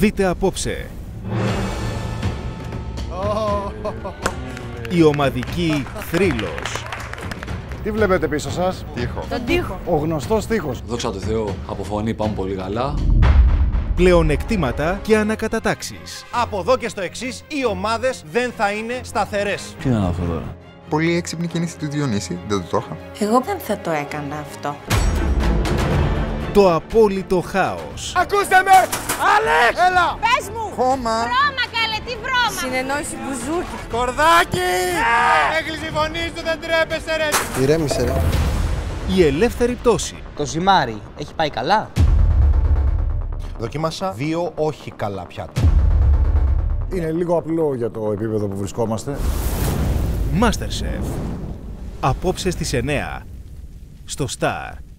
Δείτε απόψε. Η ομαδική θρύλος. Τι βλέπετε πίσω σας? Τοίχο. Τον τοίχο. Ο γνωστός τοίχος. Δόξα τω Θεώ, από φωνή πάμε πολύ καλά. Πλεονεκτήματα και ανακατατάξεις. Από εδώ και στο εξής, οι ομάδες δεν θα είναι σταθερές. Τι είναι αυτό τώρα? Πολύ έξυπνη κίνηση του Διονύση, δεν το είχα. Εγώ δεν θα το έκανα αυτό. Το απόλυτο χάος. Ακούστε με! Άλεξ! Έλα! Πες μου! Χώμα! Βρώμα, καλέ, τι βρώμα! Συνεννόηση μπουζούκι. Κορδάκι! Έκλεισε η φωνή σου, δεν τρέπεσαι ρε! Ηρέμησε ρε. Η ελεύθερη πτώση. Το ζυμάρι έχει πάει καλά? Δοκίμασα 2 όχι καλά πιάτα. Είναι λίγο απλό για το επίπεδο που βρισκόμαστε. MasterChef. Απόψε στις 9. Στο Star.